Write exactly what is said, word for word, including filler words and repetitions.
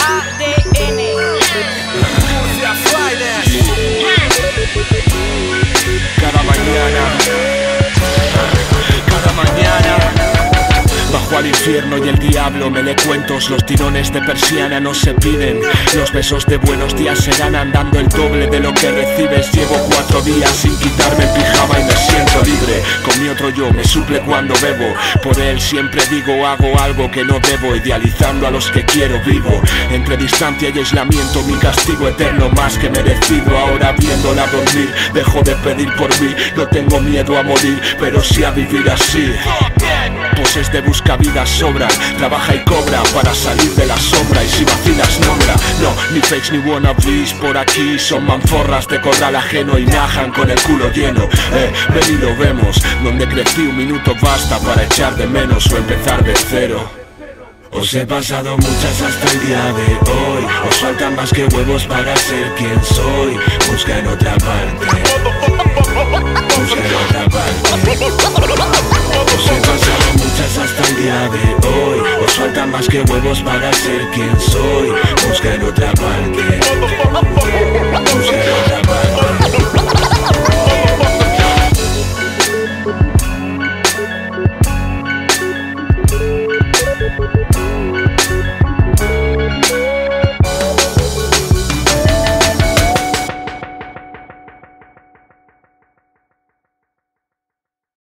A D N. Cada mañana, cada mañana bajo al infierno y el diablo me le cuentos. Los tirones de persiana no se piden. Los besos de buenos días se ganan dando el doble de lo que recibes. Llevo cuatro días sin quitarme el pijama y me siento libre. Con mi otro yo me suple cuando bebo. Por él siempre digo hago algo que no debo. Idealizando a los que quiero vivo. Entre distancia y aislamiento mi castigo eterno más que merecido. Ahora viéndola dormir dejo de pedir por mí. No tengo miedo a morir pero sí a vivir así. Poses de busca vida sobran. Trabaja y cobra para salir de la sombra. Y si vacilas nombra. No, ni fakes ni wannabes por aquí. Son manforras de corral ajeno y najan con el culo lleno. Eh, ven y lo vemos. Donde crecí un minuto basta para echar de menos o empezar de cero. Os he pasado muchas hasta el día de hoy. Os faltan más que huevos para ser quien soy. Busca en otra parte. Busca en otra parte. Os he pasado muchas hasta el día de hoy. Os faltan más que huevos para ser quien soy. Busca en otra parte.